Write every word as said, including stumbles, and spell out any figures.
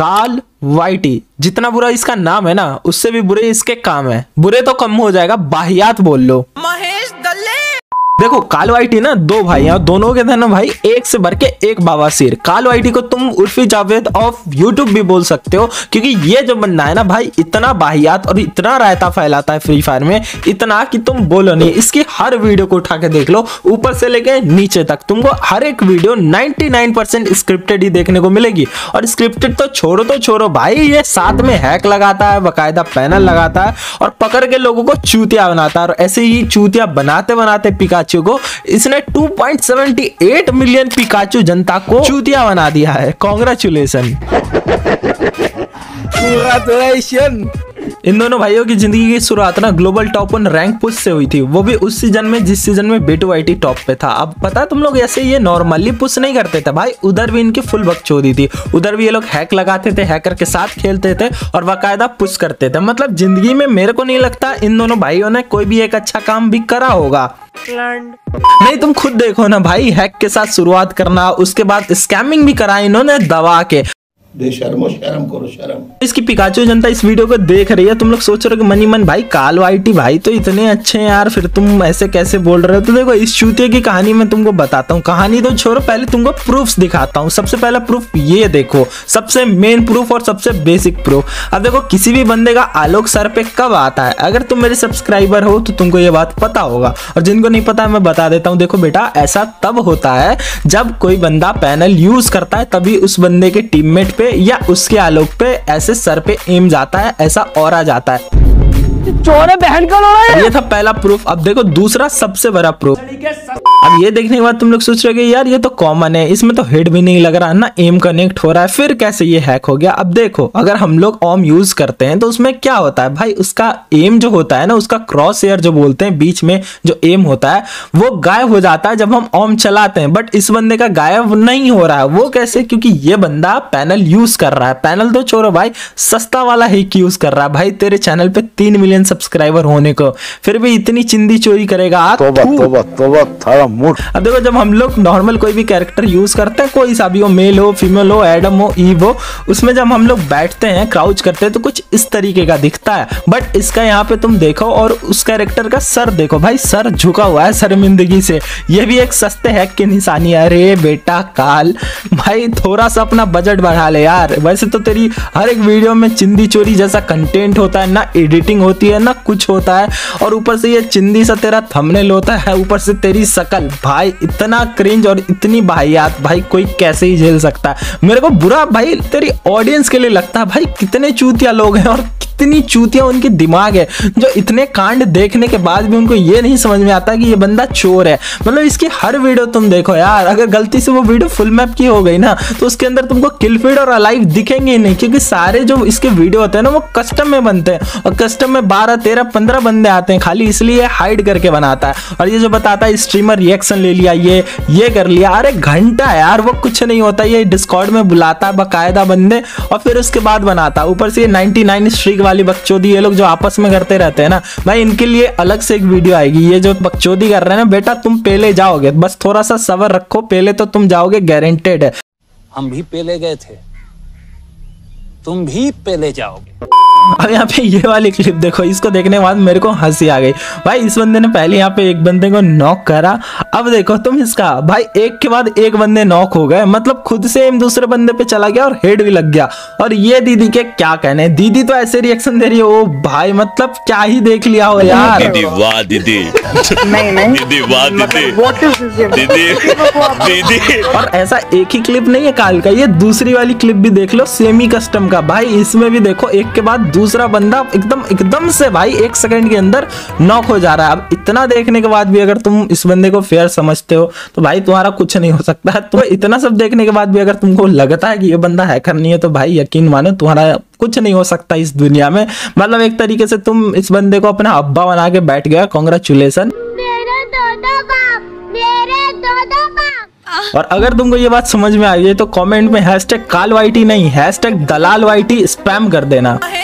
काल वाइटी। जितना बुरा इसका नाम है ना, उससे भी बुरे इसके काम है। बुरे तो कम हो जाएगा, बाहियात बोल लो। महेश दल्ले। देखो काल वाइटी ना दो भाई हैं, दोनों के थे ना भाई एक से भर के एक बवासीर। काल वाइटी को तुम उर्फी जावेद ऑफ यूट्यूब भी बोल सकते हो, क्योंकि ये जो बंदा है ना भाई इतना बाहियात और इतना रायता फैलाता है फ्री फायर में, इतना कि तुम बोलो नहीं। इसकी हर वीडियो को उठा के देख लो, ऊपर से लेके नीचे तक तुमको हर एक वीडियो निन्यानवे परसेंट स्क्रिप्टेड ही देखने को मिलेगी। और स्क्रिप्टेड तो छोड़ो तो छोड़ो भाई, ये साथ में हैक लगाता है, बकायदा पैनल लगाता है और पकड़ के लोगों को चूतिया बनाता है। और ऐसे ही चूतिया बनाते बनाते पिकाचू को इसने two point seven eight million Pikachu जनता को चूतिया बना दिया है। कांग्रेचुलेशन। इन दोनों भाइयों की जिंदगी की शुरुआत ना global top one rank push से हुई थी, वो भी उस सीजन में जिस सीजन में बेटू वाइटी टॉप पे था। अब पता है तुम लोग, ऐसे ये नॉर्मली पुश नहीं करते थे भाई, उधर भी इनकी फुल बकचोदी थी। उधर भी ये लोग हैक लगाते थे, हैकर के साथ खेलते थे और बाकायदा पुश करते थे। मतलब जिंदगी में मेरे को नहीं लगता इन दोनों भाइयों ने कोई भी एक अच्छा काम भी करा होगा। नहीं तुम खुद देखो ना भाई, हैक के साथ शुरुआत करना, उसके बाद स्कैमिंग भी करा इन्होंने दबा के। शर्मो शर्म करो शर्म। इसकी पिकाचू जनता इस वीडियो को देख रही है, तुम लोग सोच रहे हो कि मनी मन भाई काल वाइटी भाई तो इतने अच्छे हैं यार, फिर तुम ऐसे कैसे बोल रहे हो। तो देखो इस चूतिया की कहानी मैं तुमको बताता हूँ। कहानी तो छोड़ो, पहले तुमको प्रूफ्स दिखाता हूँ। सबसे पहला प्रूफ ये देखो, सबसे मेन प्रूफ और सबसे बेसिक प्रूफ। अब देखो किसी भी बंदे का आलोक सर पे कब आता है, अगर तुम मेरे सब्सक्राइबर हो तो तुमको ये बात पता होगा, और जिनको नहीं पता मैं बता देता हूँ। देखो बेटा, ऐसा तब होता है जब कोई बंदा पैनल यूज करता है, तभी उस बंदे के टीममेट पे या उसके आलोक पे ऐसे सर पे एम जाता है, ऐसा ऑरा जाता है। चोरे बहन का लोड़ा है। ये था पहला प्रूफ। अब देखो दूसरा सबसे बड़ा प्रूफ। अब ये देखने के बाद तुम लोग सोच रहे हो यार ये तो कॉमन है, इसमें तो हेड भी नहीं लग रहा ना, एम कनेक्ट हो रहा है, फिर कैसे ये हैक हो गया। अब देखो अगर हम लोग ओम यूज करते हैं तो उसमें क्या होता है भाई, उसका एम जो होता है ना, उसका क्रॉस एयर जो बोलते हैं, बीच में जो एम होता है वो गायब हो जाता है जब हम ओम चलाते हैं। बट इस बंदे का गायब नहीं हो रहा है। वो कैसे? क्योंकि ये बंदा पैनल यूज कर रहा है। पैनल तो छोड़ो भाई, सस्ता वाला हैक यूज कर रहा है। भाई तेरे चैनल पे तीन मिलियन सब्सक्राइबर होने को फिर भी इतनी चिंदी चोरी करेगा। तोबा तोबा तोबा थारा मूड। अब देखो जब हम लोग नॉर्मल कोई भी कैरेक्टर यूज करते हैं, कोई सा भी हो, मेल हो, फीमेल हो, एडम हो, ईव हो, उसमें जब हम लोग बैठते हैं, क्राउच करते हैं तो कुछ इस तरीके का दिखता है। बट इसका यहाँ पे तुम देखो और उस कैरेक्टर का सर देखो भाई, सर झुका हुआ है शर्मिंदगी से। ये भी एक सस्ते हैक की निशानी है। अरे बेटा काल भाई, थोड़ा सा अपना बजट बढ़ा ले यार। वैसे तो तेरी हर एक वीडियो में चिंदी चोरी जैसा कंटेंट होता है, ना एडिटिंग होती है ना कुछ होता है, और ऊपर से ये चिंदी सा तेरा थंबनेल होता है, ऊपर से तेरी शकल भाई इतना क्रिंज और इतनी बाहियात, भाई कोई कैसे ही झेल सकता है। मेरे को बुरा भाई तेरी ऑडियंस के लिए लगता है भाई, कितने चूतिया लोग हैं और कितनी चूतिया उनके दिमाग है, जो इतने कांड देखने के बाद भी उनको ये नहीं समझ में आता कि ये बंदा चोर है। मतलब इसकी हर वीडियो तुम देखो यार, अगर गलती से वो वीडियो फुल मैप की हो गई ना तो उसके अंदर तुमको किल फीड और अलाइव दिखेंगे ही नहीं, क्योंकि सारे जो इसके वीडियो होते हैं ना वो कस्टम में बनते हैं, और कस्टम में बारह तेरह पंद्रह बंदे आते हैं, खाली इसलिए हाइड करके बनाता है। और ये जो बताता है स्ट्रीमर रिएक्शन ले लिया, ये ये कर लिया, अरे घंटा यार वो कुछ नहीं होता। ये डिस्कॉर्ड में बुलाता है बाकायदा बंदे और फिर उसके बाद बनाता है। ऊपर से नाइनटी नाइन स्ट्रीक वाली बकचोदी ये लोग जो आपस में करते रहते हैं ना भाई, इनके लिए अलग से एक वीडियो आएगी। ये जो बकचोदी कर रहे हैं ना बेटा, तुम पहले जाओगे, बस थोड़ा सा सबर रखो, पहले तो तुम जाओगे, गारंटेड है। हम भी पहले गए थे, तुम भी पहले जाओगे। अब यहाँ पे ये वाली क्लिप देखो, इसको देखने के बाद मेरे को हंसी आ गई भाई। इस बंदे ने पहले यहाँ पे एक बंदे को नॉक करा, अब देखो तुम इसका भाई एक के बाद एक बंदे नॉक हो गए, मतलब खुद से दूसरे बंदे पे चला गया और हेड भी लग गया। और ये दीदी के क्या कहने, दीदी तो ऐसे रिएक्शन दे रही है, ओ भाई मतलब क्या ही देख लिया हो यार। दीदी वाह दीदी, नहीं नहीं दीदी वाह दीदी, दीदी दीदी। और ऐसा एक ही क्लिप नहीं है काल का, ये दूसरी वाली क्लिप भी देख लो, सेमी कस्टम का भाई। इसमें भी देखो एक के बाद दूसरा बंदा एकदम एकदम से भाई एक सेकंड के अंदर नॉक हो जा रहा है। अब इतना देखने के बाद भी अगर तुम इस बंदे को फेयर समझते हो तो भाई तुम्हारा कुछ नहीं हो सकता है। तो इतना सब देखने के बाद भी अगर तुमको लगता है कि ये बंदा हैकर नहीं है तो भाई यकीन मानो तुम्हारा कुछ नहीं हो सकता इस दुनिया में। मतलब एक तरीके से तुम इस बंदे को अपना अब्बा बना के बैठ गया, कांग्रेचुलेशन। और अगर तुमको ये बात समझ में आ गई तो कमेंट में हैशटैग काल वाइटी नहीं, हैशटैग दलाल वाइटी स्पैम कर देना।